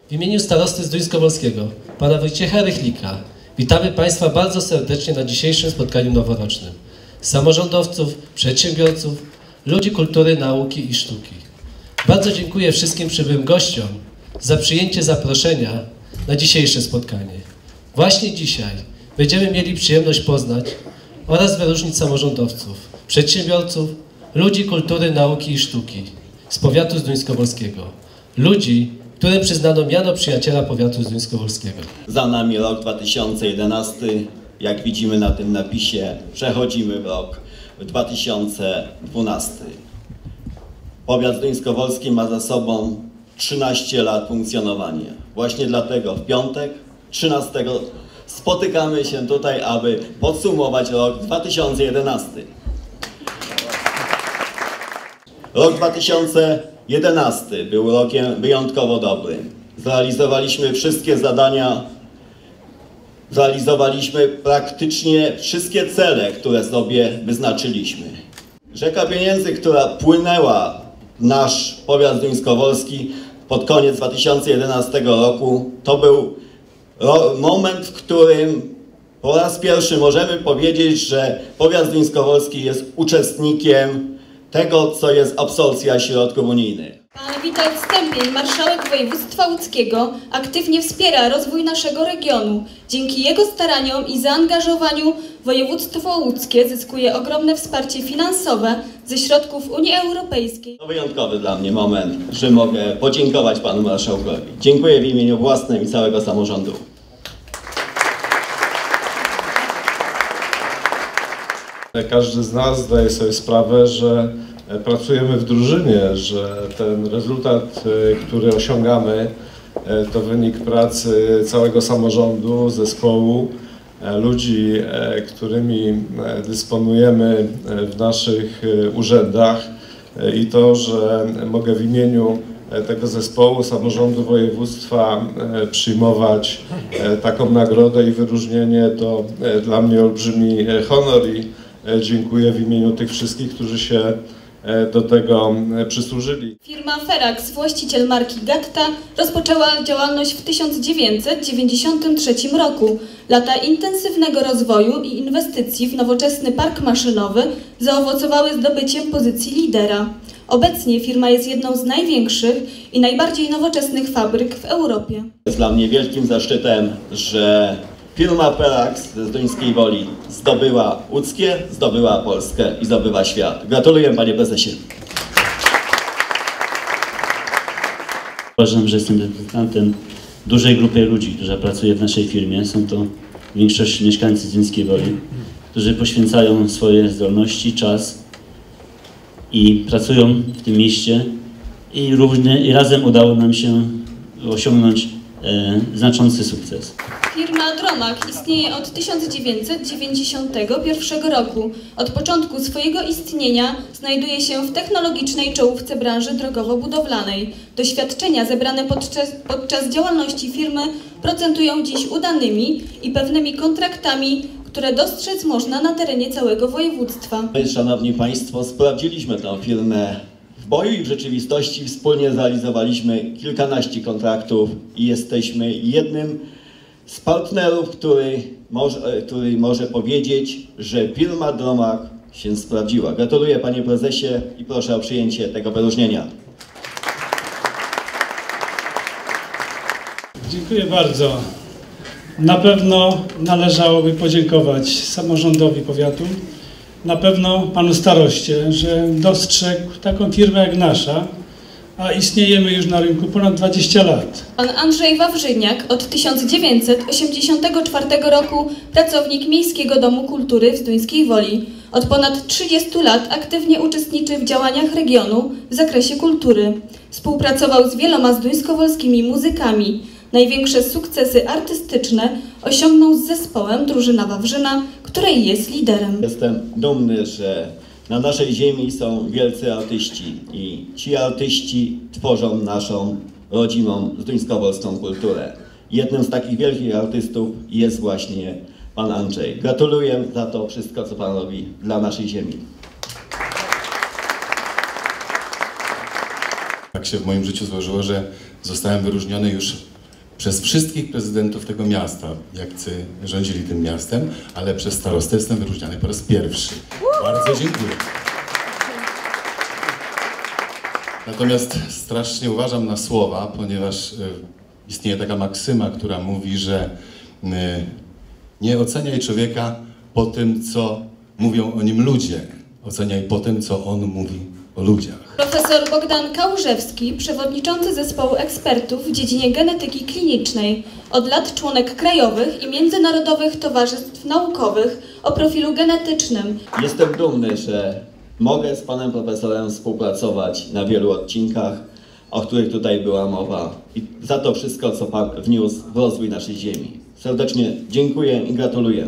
W imieniu starosty Zduńskowolskiego, pana Wojciecha Rychlika, witamy Państwa bardzo serdecznie na dzisiejszym spotkaniu noworocznym. Samorządowców, przedsiębiorców, ludzi kultury, nauki i sztuki. Bardzo dziękuję wszystkim przybyłym gościom za przyjęcie zaproszenia na dzisiejsze spotkanie. Właśnie dzisiaj będziemy mieli przyjemność poznać oraz wyróżnić samorządowców, przedsiębiorców, ludzi kultury, nauki i sztuki z powiatu zduńskowolskiego. Ludzi, którym przyznano miano przyjaciela powiatu zduńskowolskiego. Za nami rok 2011. Jak widzimy na tym napisie, przechodzimy w rok 2012. Powiat zduńskowolski ma za sobą 13 lat funkcjonowania. Właśnie dlatego w piątek, 13, spotykamy się tutaj, aby podsumować rok 2011. Rok 2011 był rokiem wyjątkowo dobrym. Zrealizowaliśmy wszystkie zadania, zrealizowaliśmy praktycznie wszystkie cele, które sobie wyznaczyliśmy. Rzeka pieniędzy, która płynęła w nasz powiat zduńskowolski pod koniec 2011 roku, to był moment, w którym po raz pierwszy możemy powiedzieć, że powiat zduńskowolski jest uczestnikiem tego, co jest absorpcja środków unijnych. Pan Witold Stępień, marszałek województwa łódzkiego, aktywnie wspiera rozwój naszego regionu. Dzięki jego staraniom i zaangażowaniu województwo łódzkie zyskuje ogromne wsparcie finansowe ze środków Unii Europejskiej. To wyjątkowy dla mnie moment, że mogę podziękować panu marszałkowi. Dziękuję w imieniu własnym i całego samorządu. Każdy z nas zdaje sobie sprawę, że pracujemy w drużynie, że ten rezultat, który osiągamy, to wynik pracy całego samorządu, zespołu, ludzi, którymi dysponujemy w naszych urzędach i to, że mogę w imieniu tego zespołu samorządu województwa przyjmować taką nagrodę i wyróżnienie, to dla mnie olbrzymi honor i dziękuję w imieniu tych wszystkich, którzy się do tego przysłużyli. Firma Ferax, właściciel marki Gatta, rozpoczęła działalność w 1993 roku. Lata intensywnego rozwoju i inwestycji w nowoczesny park maszynowy zaowocowały zdobyciem pozycji lidera. Obecnie firma jest jedną z największych i najbardziej nowoczesnych fabryk w Europie. Jest dla mnie wielkim zaszczytem, że firma Ferax ze Zduńskiej Woli zdobyła łódzkie, zdobyła Polskę i zdobywa świat. Gratuluję, panie prezesie. Uważam, że jestem reprezentantem dużej grupy ludzi, która pracuje w naszej firmie. Są to w większości mieszkańcy Zduńskiej Woli, którzy poświęcają swoje zdolności, czas i pracują w tym mieście i razem udało nam się osiągnąć znaczący sukces. Firma Dromach istnieje od 1991 roku. Od początku swojego istnienia znajduje się w technologicznej czołówce branży drogowo-budowlanej. Doświadczenia zebrane podczas działalności firmy procentują dziś udanymi i pewnymi kontraktami, które dostrzec można na terenie całego województwa. Szanowni Państwo, sprawdziliśmy tę firmę w boju i w rzeczywistości wspólnie zrealizowaliśmy kilkanaście kontraktów i jesteśmy jednym z partnerów, który może powiedzieć, że firma Dromach się sprawdziła. Gratuluję, panie prezesie, i proszę o przyjęcie tego wyróżnienia. Dziękuję bardzo. Na pewno należałoby podziękować samorządowi powiatu, na pewno panu staroście, że dostrzegł taką firmę jak nasza, a istniejemy już na rynku ponad 20 lat. Pan Andrzej Wawrzyniak, od 1984 roku pracownik Miejskiego Domu Kultury w Zduńskiej Woli. Od ponad 30 lat aktywnie uczestniczy w działaniach regionu w zakresie kultury. Współpracował z wieloma zduńskowolskimi muzykami. Największe sukcesy artystyczne osiągnął z zespołem Drużyna Wawrzyna, której jest liderem. Jestem dumny, że na naszej ziemi są wielcy artyści i ci artyści tworzą naszą rodzimą zduńskowolską kulturę. Jednym z takich wielkich artystów jest właśnie pan Andrzej. Gratuluję za to wszystko, co pan robi dla naszej ziemi. Tak się w moim życiu złożyło, że zostałem wyróżniony już przez wszystkich prezydentów tego miasta, jak rządzili tym miastem, ale przez starostę jestem wyróżniany po raz pierwszy. Bardzo dziękuję. Natomiast strasznie uważam na słowa, ponieważ istnieje taka maksyma, która mówi, że nie oceniaj człowieka po tym, co mówią o nim ludzie. Oceniaj po tym, co on mówi o ludziach. Profesor Bogdan Kałużewski, przewodniczący zespołu ekspertów w dziedzinie genetyki klinicznej, od lat członek krajowych i międzynarodowych towarzystw naukowych o profilu genetycznym. Jestem dumny, że mogę z panem profesorem współpracować na wielu odcinkach, o których tutaj była mowa, i za to wszystko, co pan wniósł w rozwój naszej ziemi. Serdecznie dziękuję i gratuluję.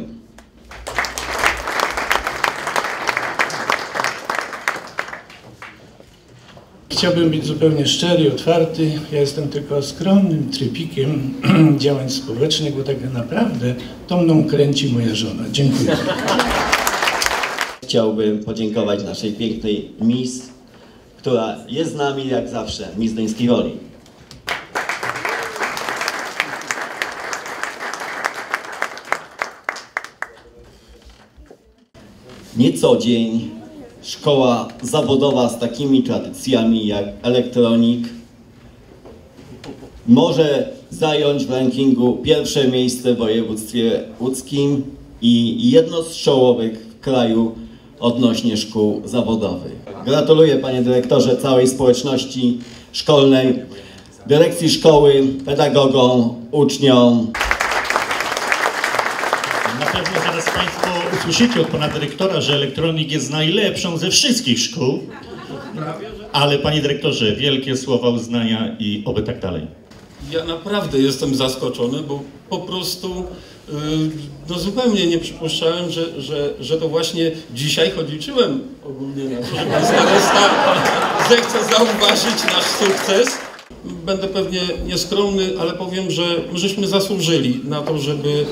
Chciałbym być zupełnie szczery i otwarty. Ja jestem tylko skromnym trypikiem działań społecznych, bo tak naprawdę to mną kręci moja żona. Dziękuję. Chciałbym podziękować naszej pięknej Miss, która jest z nami jak zawsze, Miss Zduńskiej Woli. Nie co dzień szkoła zawodowa z takimi tradycjami jak elektronik może zająć w rankingu pierwsze miejsce w województwie łódzkim i jedno z czołowych w kraju odnośnie szkół zawodowych. Gratuluję, panie dyrektorze, całej społeczności szkolnej, dyrekcji szkoły, pedagogom, uczniom. Na pewno zaraz państwo usłyszycie od pana dyrektora, że elektronik jest najlepszą ze wszystkich szkół. Ale panie dyrektorze, wielkie słowa uznania i oby tak dalej. Ja naprawdę jestem zaskoczony, bo po prostu no zupełnie nie przypuszczałem, że to właśnie dzisiaj liczyłem ogólnie na to, że pan starosta zechce zauważyć nasz sukces. Będę pewnie nieskromny, ale powiem, że żeśmy zasłużyli na to, żeby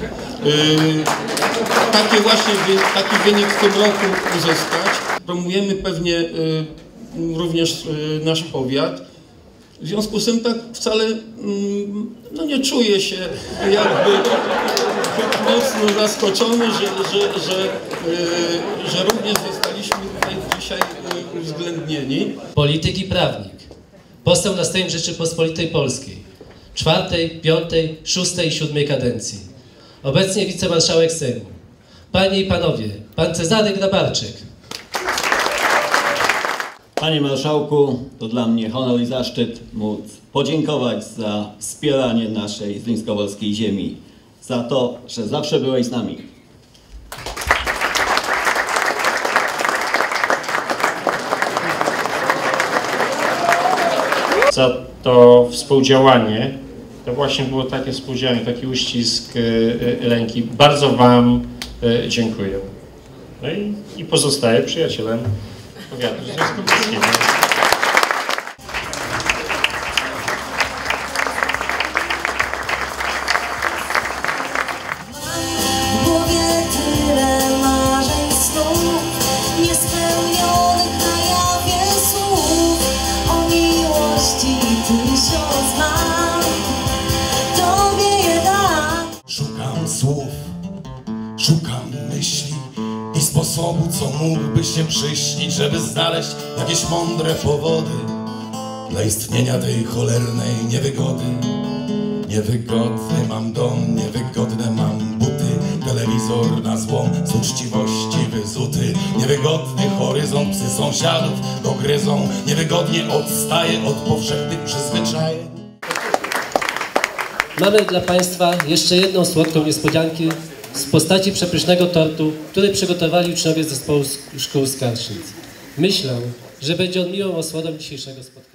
taki wynik w tym roku uzyskać. Promujemy pewnie również nasz powiat. W związku z tym tak wcale no nie czuję się jakby mocno zaskoczony, że również zostaliśmy tutaj dzisiaj uwzględnieni. Polityk i prawnik. Poseł na Sejm Rzeczypospolitej Polskiej. 4., 5., 6. i 7. kadencji. Obecnie wicemarszałek Sejmu. Panie i panowie, pan Cezary Grabarczyk. Panie marszałku, to dla mnie honor i zaszczyt móc podziękować za wspieranie naszej zduńskowolskiej ziemi, za to, że zawsze byłeś z nami. Za to współdziałanie, to właśnie było takie współdziałanie, taki uścisk ręki. Bardzo wam dziękuję. No i pozostaję przyjacielem powiatu zduńskowolskiego. W głowie tyle marzeń, snów, niespełnionych na jawie słów, o miłości 1000 mam, Tobie je dam. Szukam słów, szukam myśli i sposobu, co mógłby się przyśnić, żeby znaleźć jakieś mądre powody dla istnienia tej cholernej niewygody. Niewygodny mam dom, niewygodne mam buty, telewizor na złom, z uczciwości wyzuty. Niewygodny horyzont, psy sąsiadów go gryzą, niewygodnie odstaję od powszechnych przyzwyczajeń. Mamy dla państwa jeszcze jedną słodką niespodziankę w postaci przepysznego tortu, który przygotowali uczniowie z zespołu szkół Skarsznic. Myślę, że będzie on miłą osłoną dzisiejszego spotkania.